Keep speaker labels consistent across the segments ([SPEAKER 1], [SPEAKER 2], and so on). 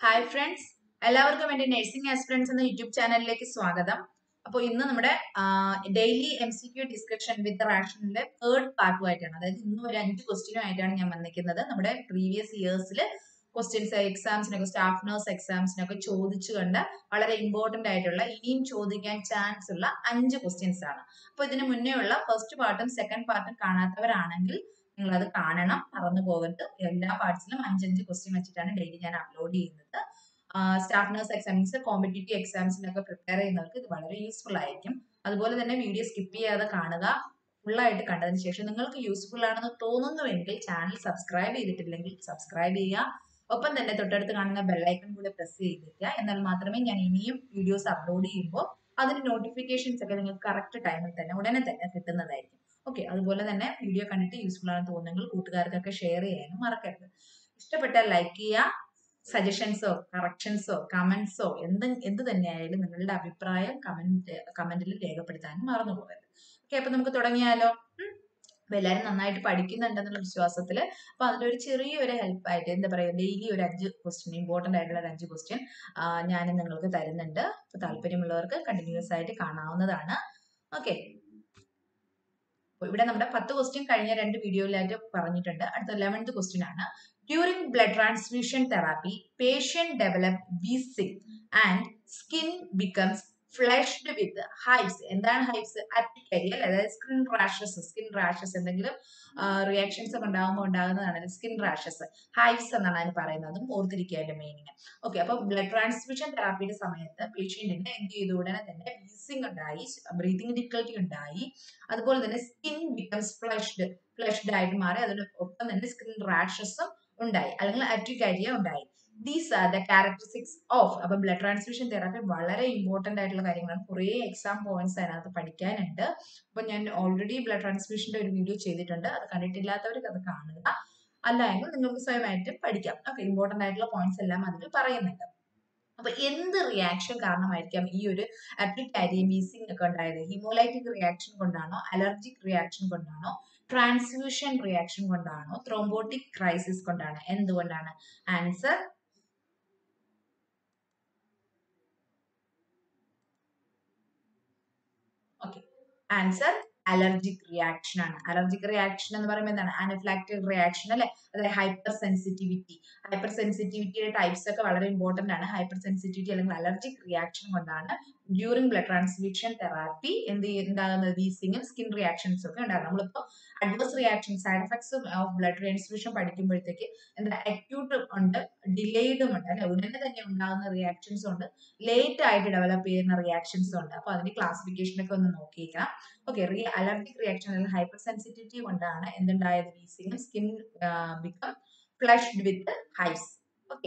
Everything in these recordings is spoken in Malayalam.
[SPEAKER 1] Hi friends, എല്ലാവർക്കും എൻ്റെ നഴ്സിംഗ് ആസ്പിറൻസ് എന്ന യൂട്യൂബ് ചാനലിലേക്ക് സ്വാഗതം. അപ്പോൾ ഇന്ന് നമ്മുടെ ഡെയിലി MCQ ഡിസ്കഷൻ വിത്ത് റാഷണലിന്റെ തേർഡ് പാർട്ടുമായിട്ടാണ്, അതായത് ഇന്നും ഒരു 5 ക്വസ്റ്റ്യനുമായിട്ടാണ് ഞാൻ വന്നിരിക്കുന്നത്. നമ്മുടെ പ്രീവിയസ് ഇയേഴ്സിൽ ക്വസ്റ്റ്യൻസ് എക്സാംസിനൊക്കെ സ്റ്റാഫ് നഴ്സ് എക്സാംസിനൊക്കെ ചോദിച്ചു കണ്ട വളരെ ഇമ്പോർട്ടന്റ് ആയിട്ടുള്ള ഇനിയും ചോദിക്കാൻ ചാൻസ് ഉള്ള 5 ക്വസ്റ്റ്യൻസ് ആണ്. അപ്പോൾ ഇതിന് മുന്നേ ഉള്ള ഫസ്റ്റ് പാർട്ടും സെക്കൻഡ് പാർട്ടും കാണാത്തവരാണെങ്കിൽ നിങ്ങൾ അത് കാണണം, മറന്നു പോകരുത്. എല്ലാ പാർട്സിലും 5 ക്വസ്റ്റ്യൻ വെച്ചിട്ടാണ് ഡെയിലി ഞാൻ അപ്ലോഡ് ചെയ്യുന്നത്. സ്റ്റാഫ് നഴ്സ് എക്സാംസ്, കോമ്പറ്റേറ്റീവ് എക്സാംസിനൊക്കെ പ്രിപ്പയർ ചെയ്യുന്നവർക്ക് ഇത് വളരെ യൂസ്ഫുൾ ആയിരിക്കും. അതുപോലെ തന്നെ വീഡിയോ സ്കിപ്പ് ചെയ്യാതെ കാണുക. ഫുള്ളായിട്ട് കണ്ടതിന് ശേഷം നിങ്ങൾക്ക് യൂസ്ഫുൾ ആണെന്ന് തോന്നുന്നുവെങ്കിൽ ചാനൽ സബ്സ്ക്രൈബ് ചെയ്തിട്ടില്ലെങ്കിൽ സബ്സ്ക്രൈബ് ചെയ്യുക. ഒപ്പം തന്നെ തൊട്ടടുത്ത് കാണുന്ന ബെല്ലൈക്കൺ കൂടെ പ്രസ് ചെയ്തിരിക്കുക. എന്നാൽ മാത്രമേ ഞാൻ ഇനിയും വീഡിയോസ് അപ്ലോഡ് ചെയ്യുമ്പോൾ അതിന് നോട്ടിഫിക്കേഷൻസ് ഒക്കെ നിങ്ങൾക്ക് കറക്റ്റ് ടൈമിൽ തന്നെ ഉടനെ തന്നെ കിട്ടുന്നതായിരിക്കും. ഓക്കെ, അതുപോലെ തന്നെ വീഡിയോ കണ്ടിട്ട് യൂസ്ഫുൾ ആണെന്ന് തോന്നുന്നെങ്കിൽ കൂട്ടുകാർക്കൊക്കെ ഷെയർ ചെയ്യാനും മറക്കരുത്. ഇഷ്ടപ്പെട്ടാൽ ലൈക്ക് ചെയ്യുക. സജഷൻസോ കറക്ഷൻസോ കമന്റ്സോ എന്ത് തന്നെയായാലും നിങ്ങളുടെ അഭിപ്രായം കമന്റിൽ രേഖപ്പെടുത്താനും മറന്നു പോകരുത്. ഓക്കെ, അപ്പൊ നമുക്ക് തുടങ്ങിയാലോ. അപ്പൊ എല്ലാവരും നന്നായിട്ട് പഠിക്കുന്നുണ്ടെന്നുള്ള വിശ്വാസത്തിൽ അപ്പൊ അതിന്റെ ഒരു ചെറിയൊരു ഹെൽപ്പ് ആയിട്ട് എന്താ പറയുക, ഡെയിലി ഒരു 5 ക്വസ്റ്റ്യൻ, ഇമ്പോർട്ടന്റ് ആയിട്ടുള്ള ഒരു 5 ക്വസ്റ്റ്യൻ ഞാൻ നിങ്ങൾക്ക് തരുന്നുണ്ട്. അപ്പൊ താല്പര്യമുള്ളവർക്ക് കണ്ടിന്യൂസ് ആയിട്ട് കാണാവുന്നതാണ്. ഓക്കെ, ഇവിടെ നമ്മുടെ 10 ക്വസ്റ്റ്യൻ കഴിഞ്ഞ 2 വീഡിയോയിലായിട്ട് പറഞ്ഞിട്ടുണ്ട്. അടുത്ത 11th ക്വസ്റ്റ്യൻ ആണ്. During blood transfusion therapy patient develop wheezing and skin becomes flushed with hives. എന്താണ് ഹൈവ്സ്? അറ്റിക്കേരിയ, അതായത് സ്കിൻ റാഷസ് എന്തെങ്കിലും റിയാക്ഷൻസ് ഒക്കെ ഉണ്ടാകുമ്പോൾ ഉണ്ടാകുന്നതാണ് സ്കിൻ റാഷസ്. ഹൈവ്സ് എന്നാണ് അതിന് പറയുന്നത്. അതും ഓർത്തിരിക്കുക അതിന്റെ മീനിങ്. ഓക്കെ, അപ്പൊ ബ്ലഡ് ട്രാൻസ്ഫ്യൂഷൻ തെറാപ്പിയുടെ സമയത്ത് പേഷ്യന്റിന് എന്ത് ചെയ്തു? ഉടനെ തന്നെ വീസിങ് ഉണ്ടായി, ബ്രീതിങ് ഡിഫിക്കൽട്ടി ഉണ്ടായി. അതുപോലെ തന്നെ സ്കിൻ ബിക്കംസ് ഫ്ലഷ്ഡ് ആയിട്ട് മാറി. അതിനൊപ്പം തന്നെ സ്കിൻ റാഷസും ഉണ്ടായി, അല്ലെങ്കിൽ അറ്റിക്കേരിയ ഉണ്ടായി. These are the characteristics of. അപ്പൊ ബ്ലഡ് ട്രാൻസ്ഫ്യൂഷൻ തെറാപ്പി വളരെ ഇമ്പോർട്ടന്റ് ആയിട്ടുള്ള കാര്യങ്ങളാണ്. കുറേ എക്സാം പോയിന്റ്സ് അതിനകത്ത് പഠിക്കാനുണ്ട്. അപ്പൊ ഞാൻ ഓൾറെഡി ബ്ലഡ് ട്രാൻസ്ഫ്യൂഷന്റെ ഒരു വീഡിയോ ചെയ്തിട്ടുണ്ട്. അത് കണ്ടിട്ടില്ലാത്തവർക്ക് അത് കാണുക. അല്ല എങ്കിൽ നിങ്ങൾക്ക് സ്വയമായിട്ട് പഠിക്കാം. ഓക്കെ, ഇമ്പോർട്ടന്റ് ആയിട്ടുള്ള പോയിന്റ്സ് എല്ലാം അതിൽ പറയുന്നുണ്ട്. അപ്പൊ എന്ത് റിയാക്ഷൻ കാരണമായിരിക്കാം ഈ ഒരു അറ്റിക്കേരിയ വീസിങ് ഒക്കെ ഉണ്ടായത്? ഹിമോലൈറ്റിക് റിയാക്ഷൻ കൊണ്ടാണോ, അലർജിക് റിയാക്ഷൻ കൊണ്ടാണോ, ട്രാൻസ്ഫ്യൂഷൻ റിയാക്ഷൻ കൊണ്ടാണോ, ത്രോംബോട്ടിക് ക്രൈസിസ് കൊണ്ടാണ്? എന്തുകൊണ്ടാണ്? Answer okay, answer allergic reaction ആണ്. അലർജിക് റിയാക്ഷൻ എന്ന് പറയുമ്പോൾ എന്താണ്? അനഫിലാക്റ്റിക് റിയാക്ഷൻ അല്ലെ, അതായത് ഹൈപ്പർ സെൻസിറ്റിവിറ്റിയുടെ ടൈപ്സ് ഒക്കെ വളരെ ഇമ്പോർട്ടന്റ് ആണ്. ഹൈപ്പർ സെൻസിറ്റിവിറ്റി അല്ലെങ്കിൽ അലർജിക് റിയാക്ഷൻ കൊണ്ടാണ് ഡ്യൂറിംഗ് ബ്ലഡ് ട്രാൻസ്ഫ്യൂഷൻ തെറാപ്പി ഉണ്ടാകുന്നത് വീസിങ്ങും സ്കിൻ റിയാക്ഷൻസും ഒക്കെ ഉണ്ടാകും. നമ്മളിപ്പോ adverse reaction, side effects of blood transfusion പഠിക്കുമ്പോഴത്തേക്ക് എന്താ, അക്യൂട്ടും ഉണ്ട്, ഡിലേഡും ഉണ്ട് അല്ലെ. ഉടനെ തന്നെ ഉണ്ടാകുന്ന റിയാക്ഷൻസും ഉണ്ട്, ലേറ്റ് ആയിട്ട് ഡെവലപ്പ് ചെയ്യുന്ന റിയാക്ഷൻസും ഉണ്ട്. അപ്പൊ അതിന്റെ ക്ലാസിഫിക്കേഷൻ ഒക്കെ ഒന്ന് നോക്കിയേക്കാം. ഓക്കെ, അലർജിക് റിയാക്ഷൻ അല്ലെങ്കിൽ ഹൈപ്പർ സെൻസിറ്റിവിറ്റി കൊണ്ടാണ് എന്തുണ്ടായത്? വീസിങ്ങും skin become flushed with hives. Okay,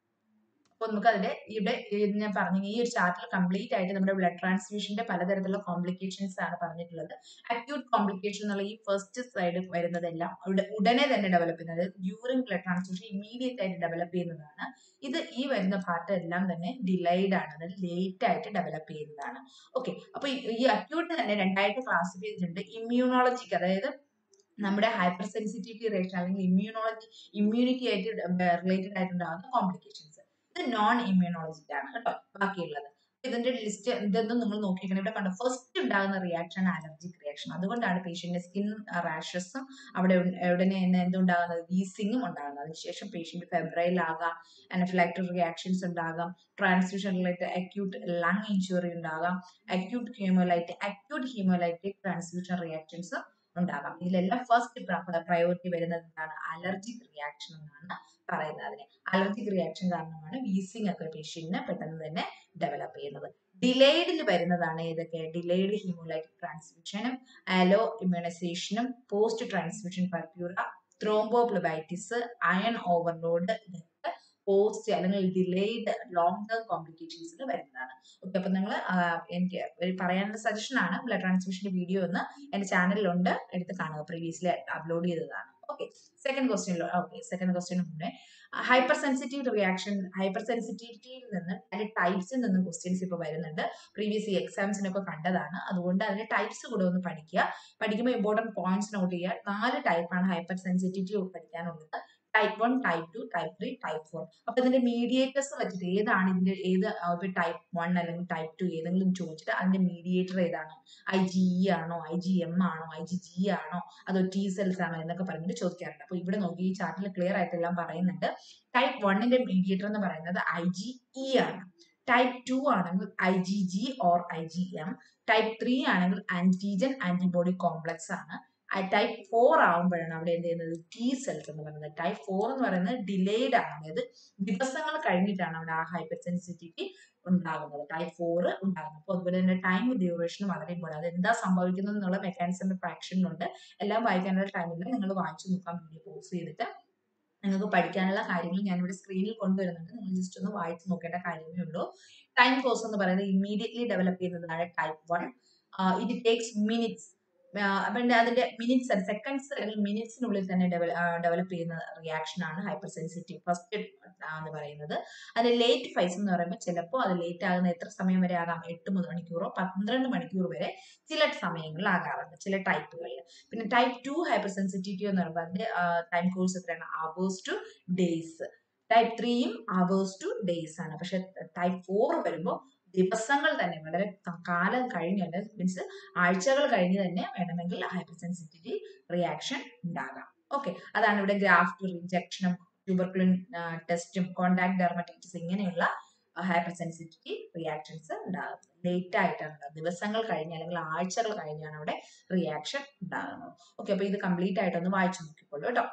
[SPEAKER 1] അപ്പൊ നമുക്ക് അതിന്റെ ഇവിടെ ഞാൻ പറഞ്ഞ ഈ ഒരു ചാർട്ടിൽ കംപ്ലീറ്റ് ആയിട്ട് നമ്മുടെ ബ്ലഡ് ട്രാൻസ്ഫ്യൂഷന്റെ പലതരത്തിലുള്ള കോംപ്ലിക്കേഷൻസ് ആണ് പറഞ്ഞിട്ടുള്ളത്. അക്യൂട്ട് കോംപ്ലിക്കേഷൻ എന്നുള്ള ഈ ഫസ്റ്റ് സൈഡ് വരുന്നതെല്ലാം ഉടനെ തന്നെ ഡെവലപ്പ് ചെയ്യുന്നത്, ഡ്യൂറിംഗ് ബ്ലഡ് ട്രാൻസ്ഫ്യൂഷൻ ഇമ്മീഡിയറ്റ് ആയിട്ട് ഡെവലപ്പ് ചെയ്യുന്നതാണ്. ഇത് ഈ വരുന്ന പാർട്ട് എല്ലാം തന്നെ ഡിലൈഡ് ആണ്, അതായത് ലേറ്റ് ആയിട്ട് ഡെവലപ്പ് ചെയ്യുന്നതാണ്. ഓക്കെ, അപ്പൊ ഈ അക്യൂട്ട് തന്നെ രണ്ടായിട്ട് ക്ലാസിഫൈ ചെയ്തിട്ടുണ്ട്. ഇമ്മ്യൂണോളജിക്ക്, അതായത് നമ്മുടെ ഹൈപ്പർ സെൻസിറ്റിവിറ്റി റിയാക്ഷൻ അല്ലെങ്കിൽ ഇമ്മ്യൂണിറ്റി ആയിട്ട് റിലേറ്റഡ് ആയിട്ടുണ്ടാകുന്ന കോംപ്ലിക്കേഷൻസ്. ഇത് നോൺ ഇമ്മ്യൂണോളജിക് ആണ് കേട്ടോ ബാക്കിയുള്ളത്. ഇതിന്റെ ലിസ്റ്റ് ഇതൊന്നും നിങ്ങൾ നോക്കിക്കണം. ഇവിടെ കണ്ടോ, ഫസ്റ്റ് ഉണ്ടാകുന്ന റിയാക്ഷൻ അലർജിക് റിയാക്ഷൻ. അതുകൊണ്ടാണ് പേഷ്യന്റ് സ്കിൻ റാഷസും അവിടെ ഉടനെ തന്നെ എന്തുണ്ടാകുന്നത്? വീസിങ്ങും ഉണ്ടാകുന്നത്. അതിനുശേഷം പേഷ്യന്റ് ഫെബ്രൈൽ ആകാം, അനഫിലാക്റ്റിക് റിയാക്ഷൻസ് ഉണ്ടാകാം, transfusion related acute lung injury ഉണ്ടാകാം, അക്യൂട്ട് ഹീമോലൈറ്റിക് ട്രാൻസ്ഫ്യൂഷൻ റിയാക്ഷൻസ് ഉണ്ടാകാം. ഇതിലെല്ലാം ഫസ്റ്റ് പ്രയോറിറ്റി വരുന്നത് എന്താണ്? അലർജിക് റിയാക്ഷൻ എന്നാണ് പറയുന്നത്. അതിനെ അലർജിക് റിയാക്ഷൻ കാരണമാണ് വീസിങ് ഒക്കെ പേഷ്യന്റിന് പെട്ടെന്ന് തന്നെ ഡെവലപ്പ് ചെയ്യുന്നത്. ഡിലേഡിൽ വരുന്നതാണ് ഏതൊക്കെ? ഡിലേഡ് ഹീമോലൈറ്റിക് ട്രാൻസ്ഫ്യൂഷനും അലോ ഇമ്മ്യൂണൈസേഷനും post transfusion purpura, thrombophlebitis, iron overload, ഇതൊക്കെ പോസ്റ്റ് അല്ലെങ്കിൽ ഡിലേഡ് ലോങ് ടേം കോംപ്ലിക്കേഷൻസിൽ വരുന്നതാണ്. ഓക്കെ, അപ്പൊ നിങ്ങൾ എനിക്ക് പറയാനുള്ള സജഷൻ ആണ്, ബ്ലഡ് ട്രാൻസ്ഫ്യൂഷന്റെ വീഡിയോ ഒന്ന് എന്റെ ചാനലിലുണ്ട്, എടുത്ത് കാണുക. പ്രീവിയസ്ലി അപ്ലോഡ് ചെയ്തതാണ്. ഓക്കെ, സെക്കൻഡ് ക്വസ്റ്റ്യന് മുന്നേ ഹൈപ്പർ സെൻസിറ്റിവിറ്റിയിൽ നിന്ന് അതിന്റെ ടൈപ്സിൽ നിന്നും ക്വസ്റ്റ്യൻസ് ഇപ്പൊ വരുന്നുണ്ട്. പ്രീവിയസ് എക്സാംസിനൊക്കെ കണ്ടതാണ്. അതുകൊണ്ട് അതിന്റെ ടൈപ്സ് കൂടെ ഒന്ന് പഠിക്കുക. പഠിക്കുമ്പോൾ ഇമ്പോർട്ടന്റ് പോയിന്റ്സ് നോട്ട് ചെയ്യുക. 4 ടൈപ്പാണ് ഹൈപ്പർ സെൻസിറ്റിവിറ്റി പഠിക്കാനുള്ളത്. Type 1, type 2, type 3, type 4. അപ്പൊ ഇതിന്റെ മീഡിയേറ്റേഴ്സ് വെച്ചിട്ട് ഏതാണ് ഇതിന്റെ ടൈപ്പ് 1 അല്ലെങ്കിൽ ടൈപ്പ് 2 ഏതെങ്കിലും ചോദിച്ചിട്ട് അതിന്റെ മീഡിയേറ്റർ ഏതാണ്, IgE ആണോ, IgM ആണോ, IgG ആണോ, അതോ T സെൽസ് ആണോ എന്നൊക്കെ പറഞ്ഞിട്ട് ചോദിക്കാറുണ്ട്. അപ്പൊ ഇവിടെ നോക്കി ഈ ചാർട്ടിൽ ക്ലിയർ ആയിട്ടെല്ലാം പറയുന്നുണ്ട്. ടൈപ്പ് 1ന്റെ മീഡിയേറ്റർ എന്ന് പറയുന്നത് IgE ആണ്. ടൈപ്പ് 2 ആണെങ്കിൽ IgG ഓർ IgM. ടൈപ്പ് 3 ആണെങ്കിൽ ആന്റിജൻ ആന്റിബോഡി കോംപ്ലക്സ് ആണ്. ടൈപ്പ് 4 ആകുമ്പോഴാണ് അവിടെ എന്ത് ചെയ്യുന്നത്, T സെൽസ് എന്ന് പറയുന്നത്. ടൈപ്പ് 4 എന്ന് പറയുന്നത് ഡിലേഡ് ആണ്, അതായത് ദിവസങ്ങൾ കഴിഞ്ഞിട്ടാണ് അവിടെ ആ ഹൈപ്പർ സെൻസിറ്റിവിറ്റി ഉണ്ടാകുന്നത്, ടൈപ്പ് 4 ഉണ്ടാകുന്നത്. അപ്പോൾ അതുപോലെ തന്നെ ടൈം ഡ്യൂറേഷൻ വളരെ ഇമ്പോർട്ടൻ്റ്. അത് എന്താ സംഭവിക്കുന്നത് എന്നുള്ള മെക്കാനിസം ഓഫ് ആക്ഷനിലുണ്ട്. എല്ലാം വായിക്കാനുള്ള ടൈമിൽ നിങ്ങൾ വായിച്ചു നോക്കാം, വീഡിയോ പോസ് ചെയ്തിട്ട്. നിങ്ങൾക്ക് പഠിക്കാനുള്ള കാര്യങ്ങൾ ഞാനിവിടെ സ്ക്രീനിൽ കൊണ്ടുവരുന്നുണ്ട്, നിങ്ങൾ ജസ്റ്റ് ഒന്ന് വായിച്ചു നോക്കേണ്ട കാര്യമേ ഉള്ളൂ. ടൈം കോഴ്സ് എന്ന് പറയുന്നത് ഇമ്മീഡിയറ്റ്ലി ഡെവലപ്പ് ചെയ്യുന്നതാണ് ടൈപ്പ് 1. It takes minutes. പിന്നെ അതിന്റെ മിനിറ്റ്സ് സെക്കൻഡ്സ് അല്ലെങ്കിൽ മിനിറ്റ്സിനുള്ളിൽ തന്നെ ഡെവലപ്പ് ചെയ്യുന്ന റിയാക്ഷൻ ആണ് ഹൈപ്പർ സെൻസിറ്റീവ് ഫസ്റ്റ് എന്ന് പറയുന്നത്. അതിന്റെ ലേറ്റ് ഫേസ് എന്ന് പറയുമ്പോൾ ചിലപ്പോൾ അത് ലേറ്റ് ആകുന്ന എത്ര സമയം വരെ ആകാം, 8 മണിക്കൂറോ 12 മണിക്കൂർ വരെ ചില സമയങ്ങളിൽ ആകാറുണ്ട് ചില ടൈപ്പുകളിൽ. പിന്നെ ടൈപ്പ് 2 ഹൈപ്പർ സെൻസിറ്റിവിറ്റി എന്ന് പറയുമ്പോൾ അതിന്റെ ടൈം കോഴ്സ് എത്രയാണ്, അവേഴ്സ് ടു ഡേയ്സ്. ടൈപ്പ് 3യും അവേഴ്സ് ടു ഡേയ്സ് ആണ്. പക്ഷെ ടൈപ്പ് 4 വരുമ്പോൾ ദിവസങ്ങൾ തന്നെ, വളരെ കാലം കഴിഞ്ഞ്, മീൻസ് ആഴ്ചകൾ കഴിഞ്ഞ് തന്നെ വേണമെങ്കിൽ ഹൈപ്പർ സെൻസിറ്റിവിറ്റി റിയാക്ഷൻ ഉണ്ടാകാം. ഓക്കെ, അതാണ് ഇവിടെ ഗ്രാഫ്റ്റ് റിജക്ഷനും ട്യൂബർക്കുലിൻ ടെസ്റ്റും കോണ്ടാക്ട് ഡെർമറ്റൈറ്റിസ് ഇങ്ങനെയുള്ള ഹൈപ്പർ സെൻസിറ്റിവിറ്റി റിയാക്ഷൻസ് ഉണ്ടാകുന്നത്. ലേറ്റ് ആയിട്ടാണ്, ദിവസങ്ങൾ കഴിഞ്ഞ് അല്ലെങ്കിൽ ആഴ്ചകൾ കഴിഞ്ഞാണ് അവിടെ റിയാക്ഷൻ ഉണ്ടാകുന്നത്. ഓക്കെ, അപ്പൊ ഇത് കംപ്ലീറ്റ് ആയിട്ടൊന്ന് വായിച്ചു നോക്കിക്കോളൂ കേട്ടോ.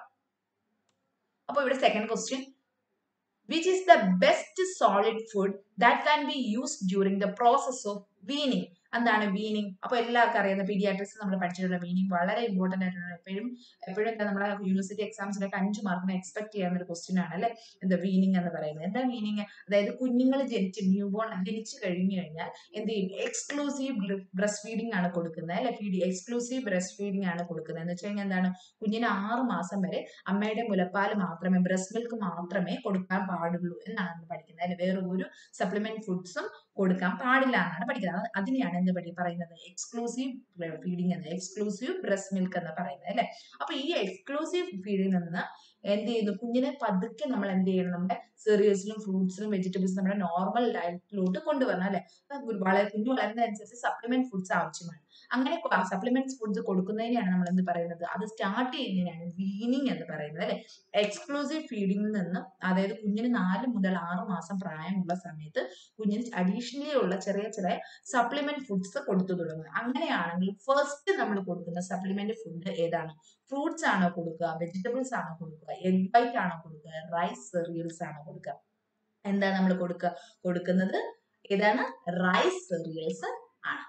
[SPEAKER 1] അപ്പൊ ഇവിടെ second question, which is the best solid food that can be used during the process of weaning? എന്താണ് വീനിങ്? അപ്പൊ എല്ലാവർക്കും അറിയുന്ന പീഡിയാട്രിക്സ് നമ്മൾ പഠിച്ചിട്ടുള്ള വീനിങ് വളരെ ഇമ്പോർട്ടന്റ് ആയിട്ടാണ്. എപ്പോഴും നമ്മുടെ യൂണിവേഴ്സിറ്റി എക്സാംസിലൊക്കെ 5 മാർക്കിന് എക്സ്പെക്ട് ചെയ്യുന്ന ഒരു ക്വസ്റ്റ്യൻ ആണ് അല്ലെ, എന്താ വീനിങ് എന്ന് പറയുന്നത്. എന്താ വീനിങ്? അതായത് കുഞ്ഞുങ്ങൾ ജനിച്ചു കഴിഞ്ഞു കഴിഞ്ഞാൽ എന്ത് ചെയ്യും, എക്സ്ക്ലൂസീവ് ബ്രസ്റ്റ് ഫീഡിംഗ് ആണ് കൊടുക്കുന്നത് അല്ലെ, എക്സ്ക്ലൂസീവ് ബ്രസ്റ്റ് ഫീഡിംഗ് ആണ് കൊടുക്കുന്നത്. എന്ന് വെച്ച് കഴിഞ്ഞാൽ എന്താണ്, കുഞ്ഞിന് 6 മാസം വരെ അമ്മയുടെ മുലപ്പാൽ മാത്രമേ, ബ്രസ്റ്റ് മിൽക്ക് മാത്രമേ കൊടുക്കാൻ പാടുള്ളൂ എന്നാണ് നമ്മൾ പഠിക്കുന്നത് അല്ലെ. വേറെ ഒരു സപ്ലിമെന്റ് ഫുഡ്സും കൊടുക്കാൻ പാടില്ല എന്നാണ് പഠിക്കുന്നത്. അതിനെയാണ് എന്ത് പറയുന്നത്, എക്സ്ക്ലൂസീവ് ഫീഡിംഗ് എന്ന്, എക്സ്ക്ലൂസീവ് ബ്രസ്റ്റ് മിൽക്ക് എന്ന് പറയുന്നത് അല്ലെ. അപ്പൊ ഈ എക്സ്ക്ലൂസീവ് ഫീഡിംഗ് നിന്ന് എന്ത് ചെയ്യുന്നു, കുഞ്ഞിനെ പതുക്കെ നമ്മൾ എന്ത് ചെയ്യണം, നമ്മുടെ സെറിയൽസിലും ഫ്രൂട്ട്സിലും വെജിറ്റബിൾസും നമ്മുടെ നോർമൽ ഡയറ്റിലോട്ട് കൊണ്ടുവരണം അല്ലെ. കുഞ്ഞു വളരുന്നതനുസരിച്ച് സപ്ലിമെന്റ് ഫുഡ്സ് ആവശ്യമാണ്. അങ്ങനെ സപ്ലിമെന്റ് ഫുഡ്സ് കൊടുക്കുന്നതിനെയാണ് നമ്മൾ എന്ത് പറയുന്നത്, അത് സ്റ്റാർട്ട് ചെയ്യുന്നതിനാണ് വീനിങ് എന്ന് പറയുന്നത് അല്ലെ. എക്സ്ക്ലൂസീവ് ഫീഡിംഗിൽ നിന്ന്, അതായത് കുഞ്ഞിന് 4 മുതൽ 6 മാസം പ്രായമുള്ള സമയത്ത് കുഞ്ഞിന് അഡീഷണലി ഉള്ള ചെറിയ ചെറിയ സപ്ലിമെന്റ് ഫുഡ്സ് കൊടുത്തു തുടങ്ങുന്നത്. അങ്ങനെയാണെങ്കിൽ ഫസ്റ്റ് നമ്മൾ കൊടുക്കുന്ന സപ്ലിമെന്റ് ഫുഡ് ഏതാണ്? ഫ്രൂട്ട്സ് ആണോ കൊടുക്കുക, വെജിറ്റബിൾസ് ആണോ കൊടുക്കുക, എഗ് വൈറ്റ് ആണോ കൊടുക്കുക, റൈസ് സെറിയൽസ് ആണോ കൊടുക്കുക? എന്താ നമ്മൾ കൊടുക്കുന്നത് ഏതാണ്? റൈസ് സെറിയൽസ് ആണ്.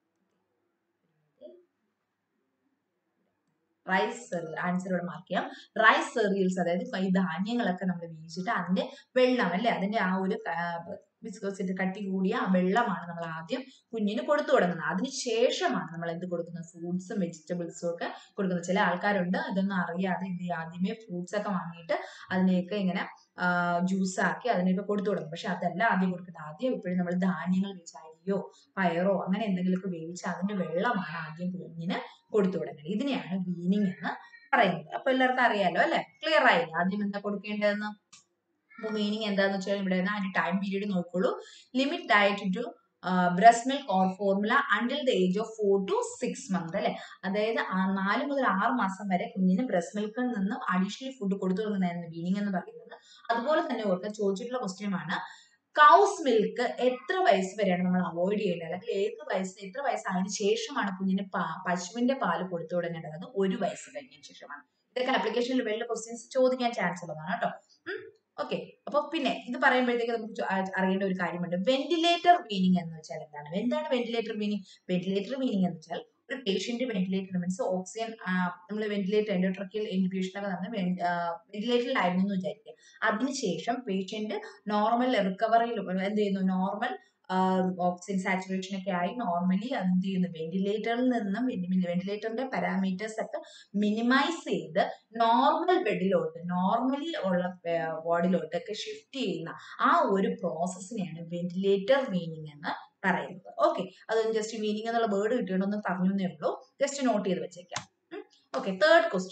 [SPEAKER 1] റൈസ് ആൻസർ ഇവിടെ മാർക്ക് ചെയ്യാം. റൈസ് സെറിയൽസ്, അതായത് ഈ ധാന്യങ്ങളൊക്കെ നമ്മൾ വേവിച്ചിട്ട് അതിന്റെ വെള്ളം അല്ലെ, അതിന്റെ ആ ഒരു വിസ്കോസിറ്റി കട്ടി കൂടിയ ആ വെള്ളമാണ് നമ്മൾ ആദ്യം കുഞ്ഞിന് കൊടുത്തു തുടങ്ങുന്നത്. അതിനുശേഷമാണ് നമ്മൾ എന്ത് കൊടുക്കുന്നത്, ഫ്രൂട്ട്സും വെജിറ്റബിൾസും ഒക്കെ കൊടുക്കുന്നത്. ചില ആൾക്കാരുണ്ട് ഇതൊന്നും അറിയാതെ ഇത് ആദ്യമേ ഫ്രൂട്ട്സ് ഒക്കെ വാങ്ങിയിട്ട് അതിനെയൊക്കെ ഇങ്ങനെ ജ്യൂസ് ആക്കി അതിനെയൊക്കെ കൊടുത്തു തുടങ്ങും. പക്ഷെ അതല്ല ആദ്യം കൊടുക്കുന്നത്. ആദ്യം എപ്പോഴും നമ്മൾ ധാന്യങ്ങൾ വെച്ച് അരിയോ പയറോ അങ്ങനെ എന്തെങ്കിലുമൊക്കെ വേവിച്ച് അതിന്റെ വെള്ളമാണ് ആദ്യം കുഞ്ഞിന് കൊടുത്തു തുടങ്ങുന്നത്. ഇതിനെയാണ് വീനിങ് എന്ന് പറയുന്നത്. അപ്പൊ എല്ലാവർക്കും അറിയാലോ അല്ലെ, ക്ലിയർ ആയില്ല ആദ്യം എന്താ കൊടുക്കേണ്ടതെന്ന്. അപ്പൊ മീനിങ് എന്താന്ന് വെച്ചാൽ ഇവിടെ അതിന്റെ ടൈം പീരീഡ് നോക്കിക്കോളൂ. Limit diet to breast milk or formula until the age of 4 to 6 months അല്ലെ. അതായത് 4 മുതൽ 6 മാസം വരെ കുഞ്ഞിന് ബ്രസ്റ്റ് മിൽക്കിൽ നിന്നും അഡീഷണൽ ഫുഡ് കൊടുത്തു തുടങ്ങുന്നതായിരുന്നു വീനിങ് എന്ന് പറയുന്നത്. അതുപോലെ തന്നെ ഓർക്കാൻ ചോദിച്ചിട്ടുള്ള ക്വസ്റ്റ്യൻ ആണ്, കൗസ് മിൽക്ക് എത്ര വയസ്സ് വരെയാണ് നമ്മൾ അവോയ്ഡ് ചെയ്യേണ്ടത്, അല്ലെങ്കിൽ എത്ര വയസ്സായതിനു ശേഷമാണ് കുഞ്ഞിന് പശുവിന്റെ പാല് കൊടുത്തു തുടങ്ങേണ്ടത്? അത് 1 വയസ്സ് കഴിഞ്ഞതിന് ശേഷമാണ്. ഇതൊക്കെ ആപ്ലിക്കേഷൻ ലെവലിലെ ക്വസ്റ്റ്യൻസ് ചോദിക്കാൻ ചാൻസ് ഉള്ളതാണ് കേട്ടോ. ഓക്കെ, അപ്പൊ പിന്നെ ഇത് പറയുമ്പോഴത്തേക്ക് നമുക്ക് അറിയേണ്ട ഒരു കാര്യമുണ്ട്, വെന്റിലേറ്റർ വീനിങ് എന്ന് വെച്ചാൽ എന്താണ്? എന്താണ് വെന്റിലേറ്റർ വീനിങ്? വെന്റിലേറ്റർ വീനിങ് എന്ന് വെച്ചാൽ ഒരു പേഷ്യന്റ് വെന്റിലേറ്റർ മീൻസ് ഓക്സിജൻ, നമ്മൾ വെന്റിലേറ്റർ എൻഡോട്രക്കിയൽ ഇൻഫ്യൂഷൻ ഒക്കെ നമ്മൾ വെന്റിലേറ്ററിലായിരുന്നു എന്ന് വിചാരിക്കുക. അതിനുശേഷം പേഷ്യന്റ് നോർമൽ റിക്കവറിയിൽ എന്ത് ചെയ്യുന്നു, നോർമൽ ഓക്സിജൻ സാച്ചുറേഷൻ ഒക്കെ ആയി നോർമലി എന്ത് ചെയ്യുന്നു, വെന്റിലേറ്ററിൽ നിന്നും വെന്റിലേറ്ററിന്റെ പാരാമീറ്റേഴ്സ് ഒക്കെ മിനിമൈസ് ചെയ്ത് നോർമൽ ബെഡിലോട്ട്, നോർമലി ഉള്ള വാർഡിലോട്ടൊക്കെ ഷിഫ്റ്റ് ചെയ്യുന്ന ആ ഒരു പ്രോസസ്സിനെയാണ് വെന്റിലേറ്റർ വീനിങ് എന്ന് പറയുന്നത്. ഓക്കെ, അത് ജസ്റ്റ് വീനിങ് എന്നുള്ള വേർഡ് കിട്ടിയോണ്ടൊന്ന് പറഞ്ഞേ ഉള്ളൂ, ജസ്റ്റ് നോട്ട് ചെയ്ത് വെച്ചേക്കാം. Okay, third question,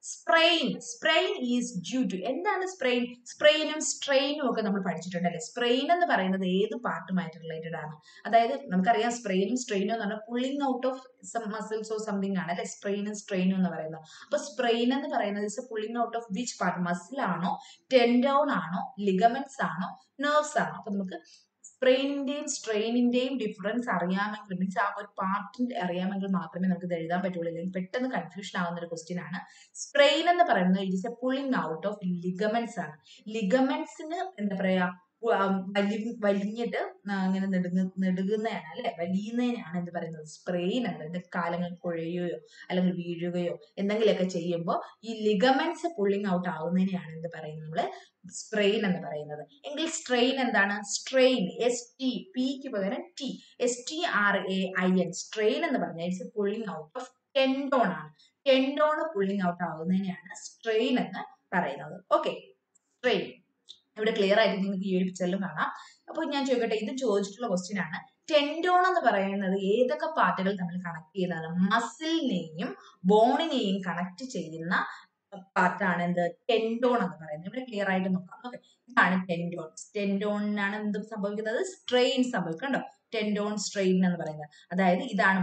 [SPEAKER 1] sprain is due to എന്താണ് സ്പ്രെയിൻ? സ്പ്രെയിനും സ്ട്രെയിനും ഒക്കെ നമ്മൾ പഠിച്ചിട്ടുണ്ടല്ലേ. സ്പ്രെയിൻ എന്ന് പറയുന്നത് ഏത് പാർട്ടുമായിട്ട് റിലേറ്റഡ് ആണ്? അതായത് നമുക്കറിയാം സ്പ്രെയിനും സ്ട്രെയിനും എന്ന് പറഞ്ഞാൽ pulling out of some muscles or something ആണ് അല്ലെ സ്പ്രെയിനും സ്ട്രെയിനും എന്ന് പറയുന്നത്. അപ്പൊ സ്പ്രെയിൻ എന്ന് പറയുന്നത് is pulling out of which part? Muscle ആണോ, ടെൻഡോൺ ആണോ, ലിഗമെന്റ്സ് ആണോ, നെർവ്സ് ആണോ? അപ്പൊ നമുക്ക് സ്ട്രെയിനിന്റെയും സ്ട്രെയിനിന്റെയും ഡിഫറൻസ് അറിയാമെങ്കിൽ മീൻസ് ആ ഒരു പാർട്ടിന്റെ അറിയാമെങ്കിൽ മാത്രമേ നമുക്ക് ഇത് എഴുതാൻ പറ്റുള്ളൂ. അല്ലെങ്കിൽ പെട്ടെന്ന് കൺഫ്യൂഷൻ ആവുന്ന ഒരു ക്വസ്റ്റ്യൻ ആണ്. സ്ട്രെയിൻ എന്ന് പറയുന്നത് it is a pulling out of ligaments ആണ്. ലിഗമെന്റ്സിന് എന്താ പറയാ വലിഞ്ഞിട്ട് ഇങ്ങനെ നെടുകുന്നതാണ് അല്ലെ, വലിയുന്നതിനാണ് എന്ത് പറയുന്നത്? സ്പ്രെയിൻ എന്ന് പറയുന്നത്. കാലങ്ങൾ കുഴയുകയോ അല്ലെങ്കിൽ വീഴുകയോ എന്തെങ്കിലുമൊക്കെ ചെയ്യുമ്പോൾ ഈ ലിഗമെന്റ്സ് പുള്ളിങ് ഔട്ട് ആവുന്നതിനെയാണ് എന്ത് പറയുന്നത്? നമ്മള് സ്ട്രെയിൻ എന്ന് പറയുന്നത്. എങ്കിൽ സ്ട്രെയിൻ എന്താണ്? സ്ട്രെയിൻ പിക്ക് പകരം STRAIN സ്ട്രെയിൻ എന്ന് പറഞ്ഞാൽ it's pulling out of tendon ആണ്. ടെൻഡോൺ പുള്ളിങ് ഔട്ട് ആവുന്നതിനെയാണ് സ്ട്രെയിൻ എന്ന് പറയുന്നത്. ഓക്കെ, സ്ട്രെയിൻ ഇവിടെ ക്ലിയർ ആയിട്ട് നിങ്ങൾക്ക് ഈ ഒരു പിക്ചറിലും കാണാം. അപ്പോൾ ഞാൻ ചോദിക്കട്ടെ, ഇത് ചോദിച്ചിട്ടുള്ള ക്വസ്റ്റ്യൻ ആണ്. ടെൻഡോൺ എന്ന് പറയുന്നത് ഏതൊക്കെ പാർട്ടുകൾ തമ്മിൽ കണക്ട് ചെയ്യുന്നതാണ്? മസിലിനെയും ബോണിനെയും കണക്ട് ചെയ്യുന്ന പാർട്ടാണ് എന്ത്? ടെൻഡോൺ എന്ന് പറയുന്നത്. ഇവിടെ ക്ലിയർ ആയിട്ട് നോക്കാം. ഓക്കെ, ഇതാണ് ടെൻഡോൺ. ടെൻഡോണിനാണ് എന്ത് സംഭവിക്കുന്നത്? സ്ട്രെയിൻ സംഭവിക്കും. കണ്ടോ, ടെൻഡോൺ സ്ട്രെയിൻ എന്ന് പറയുന്നത്. അതായത് ഇതാണ്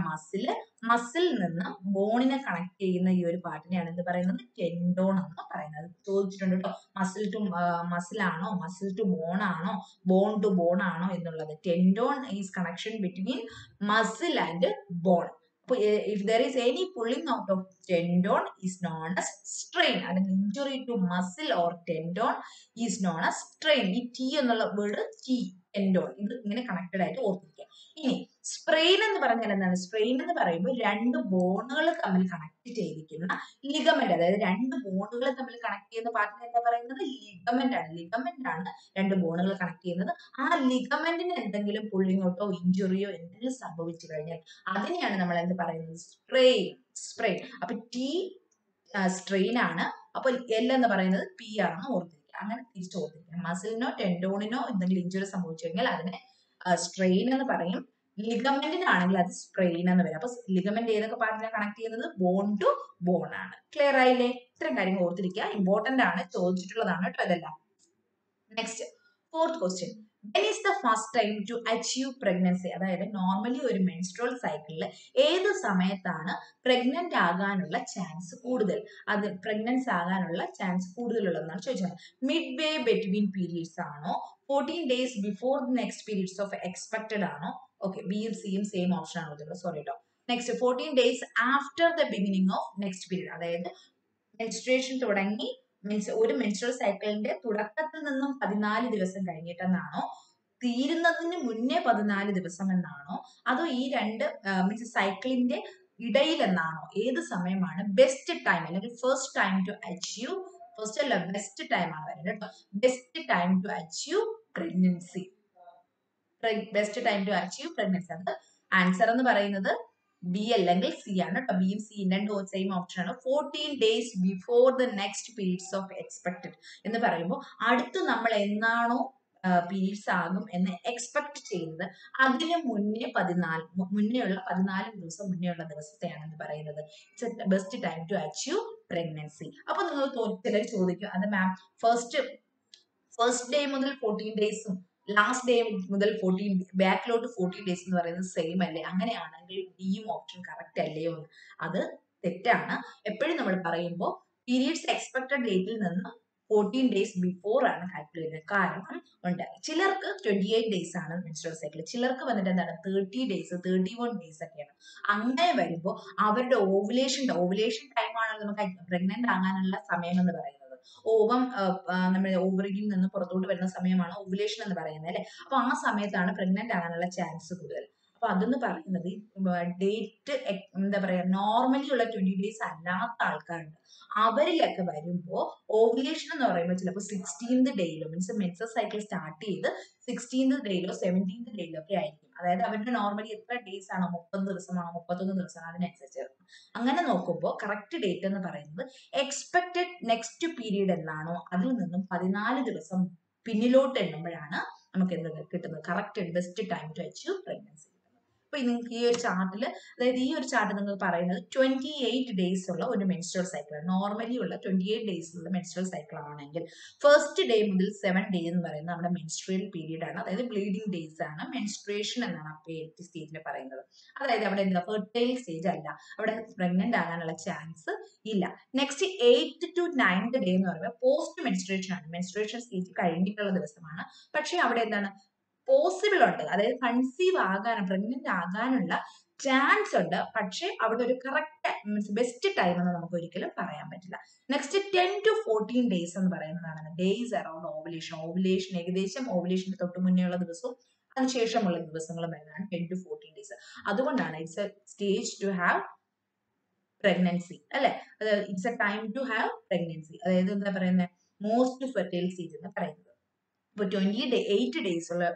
[SPEAKER 1] മസിൽ നിന്ന് ബോണിനെ കണക്ട് ചെയ്യുന്ന ഈ ഒരു പാർട്ടിനെയാണ് എന്ത് പറയുന്നത്? ടെൻഡോൺ എന്ന് പറയുന്നത്. ചോദിച്ചിട്ടുണ്ട് കേട്ടോ, മസിൽ ടു മസിൽ ആണോ, മസിൽ ടു ബോൺ ആണോ, ബോൺ ടു ബോൺ ആണോ എന്നുള്ളത്. Tendon is connection between muscle and bone. If there is any pulling out of tendon is known as strain. അല്ലെങ്കിൽ injury to muscle or tendon is known as strain. ഈ T എന്നുള്ള വേർഡ് ടെൻഡോൺ ഇത് ഇങ്ങനെ കണക്റ്റഡ് ആയിട്ട് ഓർത്തിരിക്കുക. ഇനി സ്പ്രെയിൻ എന്ന് പറഞ്ഞാൽ എന്താണ്? സ്പ്രെയിൻ എന്ന് പറയുമ്പോൾ രണ്ട് ബോണുകൾ തമ്മിൽ കണക്ട് ചെയ്തിരിക്കുന്ന ലിഗമെന്റ്, അതായത് രണ്ട് ബോണുകൾ തമ്മിൽ കണക്ട് ചെയ്യുന്ന പാർട്ടിനെ എന്താ പറയുന്നത്? ലിഗമെന്റ് ആണ്. ലിഗമെന്റ് ആണ് രണ്ട് ബോണുകൾ കണക്ട് ചെയ്യുന്നത്. ആ ലിഗമെന്റിന് എന്തെങ്കിലും പുള്ളിങ് ഔട്ടോ ഇഞ്ചുറിയോ എന്തെങ്കിലും സംഭവിച്ചു കഴിഞ്ഞാൽ അതിനെയാണ് നമ്മൾ എന്ത് പറയുന്നത്? സ്പ്രെയിൻ. അപ്പൊ T സ്ട്രെയിൻ ആണ്, അപ്പൊ L എന്ന് പറയുന്നത് P ആണെന്ന് ഓർത്തിരിക്കുക. അങ്ങനെ തിരിച്ചു ഓർത്തിരിക്കുക. മസിലിനോ ടെൻഡോണിനോ എന്തെങ്കിലും ഇഞ്ചുറി സംഭവിച്ചു കഴിഞ്ഞാൽ അതിനെ സ്ട്രെയിൻ എന്ന് പറയും. ലിഗമെന്റിനാണെങ്കിൽ അത് സ്പ്രെയിൻ എന്ന് വരും. അപ്പൊ ലിഗമെന്റ് ഏതൊക്കെ പാർട്ടിനെ കണക്ട് ചെയ്യുന്നത്? ബോൺ ടു ബോൺ ആണ്. ക്ലിയർ ആയില്ലേ? ഇത്രയും കാര്യങ്ങൾ ഓർത്തിരിക്കുക, ഇമ്പോർട്ടന്റ് ആണ്, ചോദിച്ചിട്ടുള്ളതാണ് കേട്ടോ ഇതെല്ലാം. Next, fourth question. When is the first time to achieve pregnancy? അതായത് നോർമലി ഒരു മെൻസ്ട്രുവൽ സൈക്കിളിൽ ഏത് സമയത്താണ് പ്രഗ്നന്റ് ആകാനുള്ള ചാൻസ് കൂടുതൽ? അത് പ്രഗ്നൻസ് ആകാനുള്ള ചാൻസ് കൂടുതലുള്ളതെന്നാണ് ചോദിച്ചത്. മിഡ് വേ ബിറ്റ്വീൻ പീരീഡ്സ് ആണോ, 14 days before next periods of expected ആണോ? ഓക്കെ, ബിയും സിയും സെയിം ഓപ്ഷൻ ആണ് കൊടുത്തിട്ടുള്ളത്, സോറി കേട്ടോ. Next, 14 days after the beginning of next period. അതായത് മെൻസ്ട്രുവേഷൻ തുടങ്ങി മീൻസ് ഒരു മെൻസ്ട്രുവൽ സൈക്കിളിന്റെ തുടക്കത്തിൽ നിന്നും 14 ദിവസം കഴിഞ്ഞിട്ടെന്നാണോ, തീരുന്നതിന് മുന്നേ 14 ദിവസം എന്നാണോ, അതോ ഈ രണ്ട് മീൻസ് സൈക്കിളിന്റെ ഇടയിൽ എന്നാണോ? ഏത് സമയമാണ് ബെസ്റ്റ് ടൈം അല്ലെങ്കിൽ first time to achieve? First അല്ല, ബെസ്റ്റ് ടൈം ആണ് വരുന്നത് കേട്ടോ. Best time to achieve pregnancy. Best time to achieve pregnancy. അത് ആൻസർ എന്ന് പറയുന്നത് ബി അല്ലെങ്കിൽ സി ആണ് കേട്ടോ. ബിയും സിയും രണ്ടും സെയിം ഓപ്ഷൻ ആണ്. 14 days before the next periods of expected എന്ന് പറയുമ്പോൾ അടുത്ത് നമ്മൾ എന്നാണോ പീരീഡ്സ് ആകും എന്ന് എക്സ്പെക്ട് ചെയ്യുന്നത് അതിന് മുന്നേ 14 ദിവസം മുന്നേ ഉള്ള ദിവസത്തെയാണ് എന്ന് പറയുന്നത് it's best time to achieve pregnancy. അപ്പൊ നിങ്ങൾ ചിലർ ചോദിക്കും, അത് മാം ഫസ്റ്റ് ഡേ മുതൽ 14 ഡേയ്സും ലാസ്റ്റ് ഡേ മുതൽ 14 ബാക്കിലോട്ട് 14 ഡേയ്സ് എന്ന് പറയുന്നത് സെയിം അല്ലേ? അങ്ങനെയാണെങ്കിൽ ഡിയും ഓപ്ഷൻ കറക്റ്റ് അല്ലയോ എന്ന്? അത് തെറ്റാണ്. എപ്പോഴും നമ്മൾ പറയുമ്പോൾ പീരീഡ്സ് എക്സ്പെക്ടഡ് ഡേറ്റിൽ നിന്ന് 14 days ബിഫോർ ആണ് കാൽക്കുലേറ്റ് ചെയ്യുന്നത്. കാരണം ഉണ്ട്, ചിലർക്ക് 28 days ആണ് മെൻസ്ട്രുവൽ സൈക്കിൾ, ചിലർക്ക് വന്നിട്ട് എന്താണ് 30 days 31 days ഒക്കെയാണ്. അങ്ങനെ വരുമ്പോൾ അവരുടെ ഓവുലേഷൻ ടൈമാണ് നമുക്ക് പ്രഗ്നന്റ് ആകാനുള്ള സമയം എന്ന് പറയുന്നത്. ഓവം നമ്മുടെ ഓവറിയിൽ നിന്ന് പുറത്തോട്ട് വരുന്ന സമയമാണ് ഓവുലേഷൻ എന്ന് പറയുന്നത് അല്ലെ. അപ്പൊ ആ സമയത്താണ് പ്രഗ്നന്റ് ആകാനുള്ള ചാൻസ് കൂടുതൽ. അപ്പൊ അതെന്ന് പറയുന്നത് ഡേറ്റ് എന്താ പറയാ നോർമലി ഉള്ള 20 days അല്ലാത്ത ആൾക്കാരുണ്ട്. അവരിലൊക്കെ വരുമ്പോൾ ഓവുലേഷൻ എന്ന് പറയുമ്പോൾ ചിലപ്പോൾ 16th ഡേയിലോ മീൻസ് മെൻസ്ട്രുവൽ സൈക്കിൾ സ്റ്റാർട്ട് ചെയ്ത് 16th ഡേയിലോ 17th ഡേയിലോ ഒക്കെ ആയിരിക്കും. അതായത് അവരുടെ നോർമലി എത്ര ഡേയ്സ് ആണോ, 30 ദിവസമാണോ 31 ദിവസമാണോ, അതിനനുസരിച്ച്. അങ്ങനെ നോക്കുമ്പോൾ കറക്റ്റ് ഡേറ്റ് എന്ന് പറയുന്നത് എക്സ്പെക്ടഡ് നെക്സ്റ്റ് പീരീഡ് എന്നാണോ അതിൽ നിന്നും 14 ദിവസം പിന്നിലോട്ട് എണ്ണുമ്പോഴാണ് നമുക്ക് എന്ത് കിട്ടുന്നത്? Correct best time to achieve pregnancy. അപ്പൊ നിങ്ങൾക്ക് ഈ ഒരു ചാർട്ടിൽ, അതായത് ഈ ഒരു ചാർട്ട് നിങ്ങൾക്ക് പറയുന്നത് 28 ഡേയ്സ് ഉള്ള ഒരു മെൻസ്ട്രൽ സൈക്കിൾ, നോർമലി ഉള്ള 28 ഡേയ്സ് ഉള്ള മെൻസ്ട്രൽ സൈക്കിൾ ആണെങ്കിൽ ഫസ്റ്റ് ഡേ മുതൽ 7 ഡേ എന്ന് പറയുന്നത് നമ്മുടെ മെൻസ്ട്രൽ പീരീഡ് ആണ്, അതായത് ബ്ലീഡിംഗ് ഡേയ്സ് ആണ്, മെൻസ്ട്രേഷൻ എന്നാണ് ആ സ്റ്റേജിൽ പറയുന്നത്. അതായത് അവിടെ എന്താ ഫെർട്ടൈൽ സ്റ്റേജ് അല്ല, അവിടെ പ്രഗ്നന്റ് ആകാനുള്ള ചാൻസ് ഇല്ല. Next 8th to 9th day എന്ന് പറയുമ്പോൾ പോസ്റ്റ് മെൻസ്ട്രേഷൻ ആണ്, മെൻസ്ട്രേഷൻ സ്റ്റേജ് കഴിഞ്ഞിട്ടുള്ള ദിവസമാണ്. പക്ഷെ അവിടെ എന്താണ് പോസിബിൾ ഉണ്ട്, അതായത് കൺസീവ് ആകാൻ, പ്രഗ്നന്റ് ആകാനുള്ള ചാൻസ് ഉണ്ട്. പക്ഷെ അവിടെ ഒരു കറക്റ്റ് മീൻസ് ബെസ്റ്റ് ടൈം എന്ന് നമുക്ക് ഒരിക്കലും പറയാൻ പറ്റില്ല. നെക്സ്റ്റ് 10 to 14 ഡേയ്സ് എന്ന് പറയുന്നതാണ് ഡേയ്സ് അറൌണ്ട് ഓവുലേഷൻ. ഓവുലേഷൻ ഏകദേശം ഓവുലേഷന് തൊട്ട് മുന്നേ ഉള്ള ദിവസവും അതിനുശേഷമുള്ള ദിവസങ്ങളും വരുന്നതാണ് 10 to 14 ഡേയ്സ്. അതുകൊണ്ടാണ് it's a stage to have pregnancy, അല്ലെ? It's a time to have pregnancy, അതായത് എന്താ പറയുന്നത് മോസ്റ്റ് ഫെർട്ടൈൽ സ്റ്റേജ് എന്ന് പറയുന്നത്. ഇപ്പൊ 28 ഡേയ്സ് ഉള്ള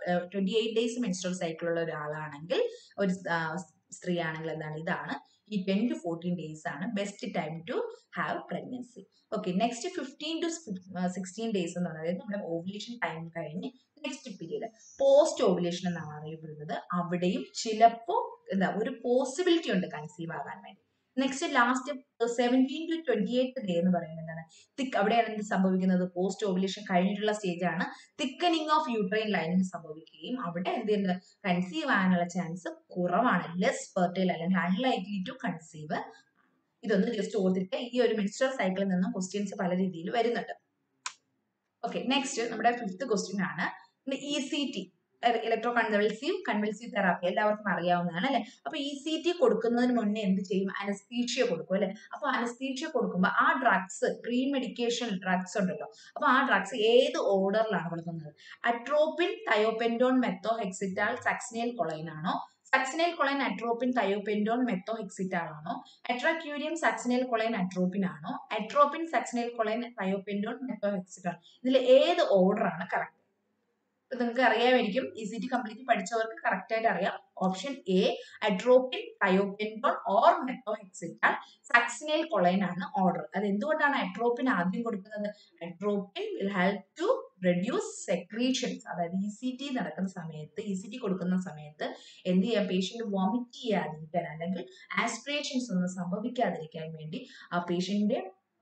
[SPEAKER 1] 28 ഡേയ്സ് മെൻസ്ട്രൽ സൈക്കിൾ ഉള്ള ഒരാളാണെങ്കിൽ, ഒരു സ്ത്രീ ആണെങ്കിൽ എന്താണ്, ഇതാണ് ഈ 10 to 14 ഡേയ്സ് ആണ് best time to have pregnancy. Okay, next 15 to 16 days എന്ന് പറയുന്നത് നമ്മുടെ ഓവുലേഷൻ ടൈം കഴിഞ്ഞ് നെക്സ്റ്റ് പീരീഡ് പോസ്റ്റ് ഓവുലേഷൻ എന്നാണ് അറിയപ്പെടുന്നത്. അവിടെയും ചിലപ്പോൾ എന്താ ഒരു പോസിബിലിറ്റി ഉണ്ട് കൺസീവ് ആകാൻ വേണ്ടി. നെക്സ്റ്റ് ലാസ്റ്റ് 17 to 28 ഡേ എന്ന് പറയുന്നത് എന്താണ്, അവിടെയാണ് എന്ത് സംഭവിക്കുന്നത്, പോസ്റ്റ് ഓവുലേഷൻ കഴിഞ്ഞിട്ടുള്ള സ്റ്റേജ് ആണ്. തിക്കനിങ് ഓഫ് യൂട്രൈൻ ലൈനിങ് സംഭവിക്കുകയും അവിടെ എന്ത് ചെയ്യുന്നത് കൺസീവ് ആകാനുള്ള ചാൻസ് കുറവാണ്, ലെസ് ഫെർട്ടൈൽ അല്ലെങ്കിൽ അൺലൈക്ലി ടു കൺസീവ്. ഇതൊന്ന് ജസ്റ്റ് ഓർത്തിട്ട്, ഈ ഒരു മെൻസ്ട്രൽ സൈക്കിളിൽ നിന്നും ക്വസ്റ്റ്യൻസ് പല രീതിയിൽ വരുന്നുണ്ട്. ഓക്കെ, നെക്സ്റ്റ് നമ്മുടെ 5th ക്വസ്റ്റ്യൻ ആണ് ECT, ഇലക്ട്രോ കൺവൾസീവ് തെറാപ്പി, എല്ലാവർക്കും അറിയാവുന്നതാണ് അല്ലെ? അപ്പൊ ECT കൊടുക്കുന്നതിന് മുന്നേ എന്ത് ചെയ്യും, അനസ്തീഷ്യ കൊടുക്കും അല്ലെ? അപ്പൊ അനസ്തീഷ്യ കൊടുക്കുമ്പോൾ ആ ഡ്രഗ്സ്, പ്രീ മെഡിക്കേഷൻ ഡ്രഗ്സ് ഉണ്ടല്ലോ, അപ്പൊ ആ ഡ്രഗ്സ് ഏത് ഓർഡറിലാണ് കൊടുക്കുന്നത്? Atropine, thiopentone, methohexital, succinylcholine ആണോ? Succinylcholine, atropine, thiopentone, methohexital ആണോ? എട്രാക്യൂരിയം, സക്സിനിയൽ കൊളൈൻ, അട്രോപ്പിൻ ആണോ? Atropine, succinylcholine, thiopentone, methohexital, ഇതിൽ ഏത് ഓർഡർ ആണ് കറക്റ്റ്? നിങ്ങൾക്ക് അറിയാമായിരിക്കും, ECT കംപ്ലീറ്റ് പഠിച്ചവർക്ക് കറക്റ്റ് ആയിട്ട് അറിയാം. Option a atropine, thiopentone or methohexital, succinylcholine ആണ് ഓർഡർ. അത് എന്തുകൊണ്ടാണ് അട്രോപ്പിൻ ആദ്യം കൊടുക്കുന്നത്? Atropine will help to reduce secretions, അതായത് ECT നടക്കുന്ന സമയത്ത്, ECT കൊടുക്കുന്ന സമയത്ത് എന്ത് ചെയ്യാം, പേഷ്യന്റ് വോമിറ്റ് ചെയ്യാതിരിക്കാൻ അല്ലെങ്കിൽ ആസ്പിറേഷൻസ് ഒന്നും സംഭവിക്കാതിരിക്കാൻ വേണ്ടി ആ പേഷ്യന്റിന്റെ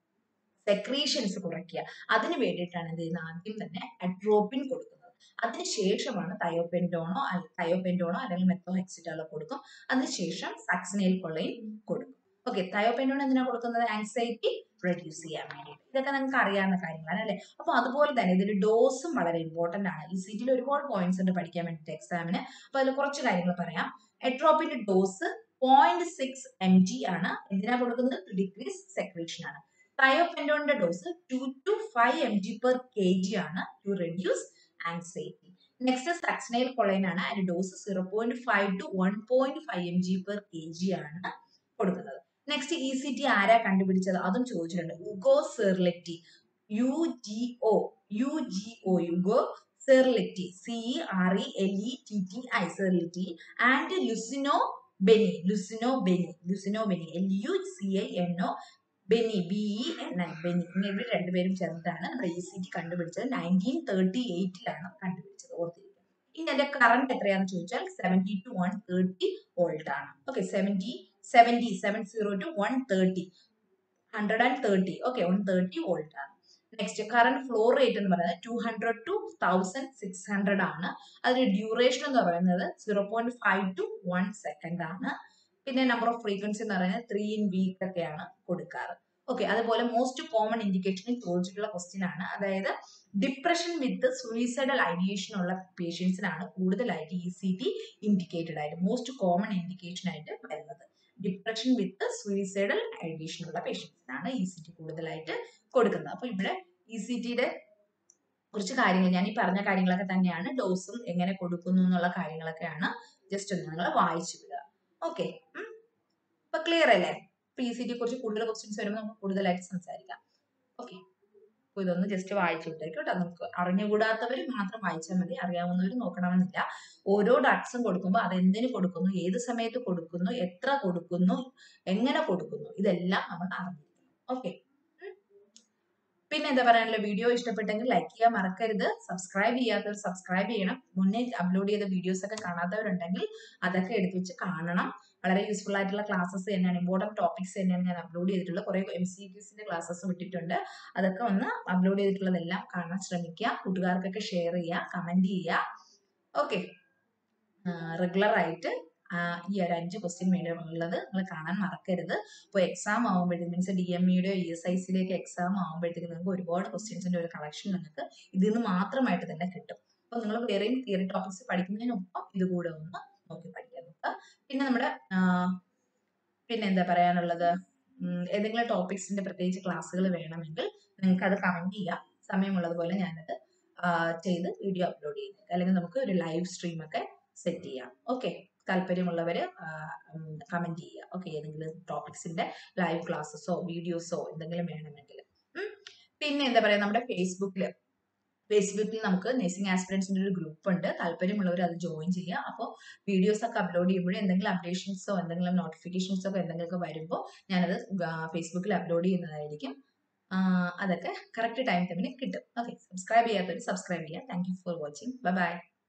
[SPEAKER 1] സെക്രീഷൻസ് കുറയ്ക്കുക. അതിന് വേണ്ടിയിട്ടാണ് എന്ത് ചെയ്യുന്നത്, ആദ്യം തന്നെ അട്രോപ്പിൻ കൊടുക്കുന്നത്. അതിനുശേഷമാണ് തയോപെൻഡോണോ അല്ലെങ്കിൽ മെത്തോഹെക്സിറ്റാളോ കൊടുക്കും. അതിനുശേഷം സക്സിനിയൽ കൊളൈൻ കൊടുക്കും. ഓക്കെ, തയോപെൻഡോൺ എന്തിനാണ് കൊടുക്കുന്നത്? ആൻസൈറ്റി റെഡ്യൂസ് ചെയ്യാൻ വേണ്ടിയിട്ട്. ഇതൊക്കെ നിങ്ങൾക്ക് അറിയാവുന്ന കാര്യങ്ങളാണ് അല്ലെ? അപ്പൊ അതുപോലെ തന്നെ ഇതിന്റെ ഡോസും വളരെ ഇമ്പോർട്ടന്റ് ആണ്. ECTയിൽ ഒരുപാട് പോയിന്റ്സ് ഉണ്ട് പഠിക്കാൻ വേണ്ടിയിട്ട് എക്സാമിന്. അപ്പൊ അതിൽ കുറച്ച് കാര്യങ്ങൾ പറയാം. അട്രോപ്പിന്റെ ഡോസ് 0.6 mg ആണ്. എന്തിനാ കൊടുക്കുന്നത്? ടു ഡിക്രീസ് സെക്രീഷൻ ആണ്. തയോപെൻഡോണിന്റെ dose 2 to 5 mg per kg ആണ്, to reduce anxiety. Next succinylcholine ആണ്. അതിന്റെ dose 0.5 to 1.5 mg per kg ആണ് കൊടുക്കുന്നത്. നെക്സ്റ്റ് ECT ആരാ കണ്ടുപിടിച്ചത്? അതും ചോദിച്ചിട്ടുണ്ട്. Ugo Cerletti, Ugo Cerletti, CERELETTI, Cerletti, and Lucino Bini, LUCINO Bini, Bini, ഇവർ രണ്ടുപേരും ചേർന്നിട്ടാണ് നമ്മുടെ ECT കണ്ടുപിടിച്ചത്. 1938 കണ്ടുപിടിച്ചത്, ഓർത്തിരിക്കുക. ഇനി അതിന്റെ കറണ്ട് എത്രയാണെന്ന് ചോദിച്ചാൽ 70 to 130 വോൾട്ട് ആണ്. ഓക്കെ, 70 to 130, 130, ഓക്കെ, 130 വോൾട്ട് ആണ്. നെക്സ്റ്റ് കറണ്ട് ഫ്ലോ റേറ്റ് എന്ന് പറയുന്നത് 200 to 1600 ആണ്. അതിന്റെ ഡ്യൂറേഷൻ എന്ന് പറയുന്നത് 0.5 to 1 സെക്കൻഡ് ആണ്. പിന്നെ നമ്പർ ഓഫ് ഫ്രീക്വൻസി എന്ന് പറയുന്നത് 3 in വീക്ക് ഒക്കെയാണ് കൊടുക്കാറ്. ഓക്കെ, അതുപോലെ മോസ്റ്റ് കോമൺ ഇൻഡിക്കേഷനിൽ ചോദിച്ചിട്ടുള്ള ക്വസ്റ്റ്യൻ ആണ്. അതായത് ഡിപ്രഷൻ വിത്ത് സൂയിസൈഡൽ ഐഡിയേഷൻ ഉള്ള പേഷ്യൻസിനാണ് കൂടുതലായിട്ട് ECT ഇൻഡിക്കേറ്റഡ് ആയിട്ട്, മോസ്റ്റ് കോമൺ ഇൻഡിക്കേഷൻ ആയിട്ട് വരുന്നത്. ഡിപ്രഷൻ വിത്ത് സൂയിസൈഡൽ ഐഡിയേഷൻ ഉള്ള പേഷ്യൻസിനാണ് ECT കൂടുതലായിട്ട് കൊടുക്കുന്നത്. അപ്പൊ ഇവിടെ ECTയുടെ കുറച്ച് കാര്യങ്ങൾ, ഞാൻ ഈ പറഞ്ഞ കാര്യങ്ങളൊക്കെ തന്നെയാണ്. ഡോസും എങ്ങനെ കൊടുക്കുന്നു എന്നുള്ള കാര്യങ്ങളൊക്കെയാണ്. ജസ്റ്റ് ഒന്ന് നിങ്ങൾ വായിച്ചു വിടുക. ഓക്കെ, അപ്പൊ ക്ലിയർ അല്ലേ? ECT കുറിച്ച് കൂടുതൽ ക്വസ്റ്റ്യൻസ് വരുമ്പോൾ നമുക്ക് കൂടുതലായിട്ട് സംസാരിക്കാം. ഓക്കെ, അപ്പൊ ഇതൊന്ന് ജസ്റ്റ് വായിച്ചു വിട്ടേക്കും കേട്ടോ. നമുക്ക് അറിഞ്ഞുകൂടാത്തവർ മാത്രം വായിച്ചാൽ മതി, അറിയാവുന്നവർ നോക്കണമെന്നില്ല. ഓരോ ഡ്രഗ്സും കൊടുക്കുമ്പോൾ അത് എന്തിനു കൊടുക്കുന്നു, ഏത് സമയത്ത് കൊടുക്കുന്നു, എത്ര കൊടുക്കുന്നു, എങ്ങനെ കൊടുക്കുന്നു, ഇതെല്ലാം നമ്മൾ അറിഞ്ഞിരിക്കണം. ഓക്കെ, പിന്നെ എന്താ പറയാനുള്ള വീഡിയോ ഇഷ്ടപ്പെട്ടെങ്കിൽ ലൈക്ക് ചെയ്യാൻ മറക്കരുത്. സബ്സ്ക്രൈബ് ചെയ്യാത്തവർ സബ്സ്ക്രൈബ് ചെയ്യണം. മുന്നേ അപ്ലോഡ് ചെയ്ത വീഡിയോസ് ഒക്കെ കാണാത്തവരുണ്ടെങ്കിൽ അതൊക്കെ എടുത്ത് വെച്ച് കാണണം. വളരെ യൂസ്ഫുൾ ആയിട്ടുള്ള ക്ലാസ്സസ് തന്നെയാണ്, ഇമ്പോർട്ടൻറ്റ് ടോപ്പിക്സ് തന്നെയാണ് ഞാൻ അപ്ലോഡ് ചെയ്തിട്ടുള്ളത്. കുറേ MCQസിന്റെ ക്ലാസ്സസ് വിട്ടിട്ടുണ്ട്. അതൊക്കെ ഒന്ന് അപ്ലോഡ് ചെയ്തിട്ടുള്ളതെല്ലാം കാണാൻ ശ്രമിക്കുക. കൂട്ടുകാർക്കൊക്കെ ഷെയർ ചെയ്യുക, കമന്റ് ചെയ്യുക. ഓക്കെ, റെഗുലർ ആയിട്ട് ഈ ഒരു 5 ക്വസ്റ്റ്യൻ വീഡിയോ ഉള്ളത് നിങ്ങൾ കാണാൻ മറക്കരുത്. ഇപ്പോൾ എക്സാം ആകുമ്പോഴത്തേക്കും മീൻസ് DMEയുടെയോ ESICയിലേക്ക് എക്സാം ആകുമ്പോഴത്തേക്കും നിങ്ങൾക്ക് ഒരുപാട് ക്വസ്റ്റ്യൻസിന്റെ ഒരു കളക്ഷൻ നിങ്ങൾക്ക് ഇതിൽ നിന്ന് മാത്രമായിട്ട് തന്നെ കിട്ടും. അപ്പോൾ നിങ്ങൾ വേറെയും തിയറി ടോപ്പിക്സ് പഠിക്കുന്നതിനൊപ്പം ഇതുകൂടെ ഒന്ന് നോക്കി പഠിക്കാൻ നോക്കുക. പിന്നെ നമ്മുടെ പിന്നെ എന്താ പറയാനുള്ളത്, ഏതെങ്കിലും ടോപ്പിക്സിന്റെ പ്രത്യേകിച്ച് ക്ലാസ്സുകൾ വേണമെങ്കിൽ നിങ്ങൾക്ക് അത് കമന്റ് ചെയ്യാം. സമയമുള്ളതുപോലെ ഞാനത് ചെയ്ത് വീഡിയോ അപ്ലോഡ് ചെയ്യുന്നത്, അല്ലെങ്കിൽ നമുക്ക് ഒരു ലൈവ് സ്ട്രീം ഒക്കെ സെറ്റ് ചെയ്യാം. ഓക്കെ, താല്പര്യമുള്ളവര് കമന്റ് ചെയ്യുക. ഓക്കെ, ഏതെങ്കിലും ടോപ്പിക്സിന്റെ ലൈവ് ക്ലാസ്സസോ വീഡിയോസോ എന്തെങ്കിലും വേണമെങ്കിൽ. പിന്നെ എന്താ പറയാ, നമ്മുടെ ഫേസ്ബുക്കിൽ നമുക്ക് നഴ്സിംഗ് ആസ്പിറൻസിന്റെ ഒരു ഗ്രൂപ്പ് ഉണ്ട്. താല്പര്യമുള്ളവർ അത് ജോയിൻ ചെയ്യുക. അപ്പോൾ വീഡിയോസ് ഒക്കെ അപ്ലോഡ് ചെയ്യുമ്പോഴും എന്തെങ്കിലും അപ്ഡേഷൻസോ എന്തെങ്കിലും നോട്ടിഫിക്കേഷൻസോ ഒക്കെ എന്തെങ്കിലുമൊക്കെ വരുമ്പോൾ ഞാനത് ഫേസ്ബുക്കിൽ അപ്ലോഡ് ചെയ്യുന്നതായിരിക്കും. അതൊക്കെ കറക്റ്റ് ടൈം കിട്ടും. ഓക്കെ, സബ്സ്ക്രൈബ് ചെയ്യാത്തവർ സബ്സ്ക്രൈബ് ചെയ്യുക. Thank you for watching. Bye by.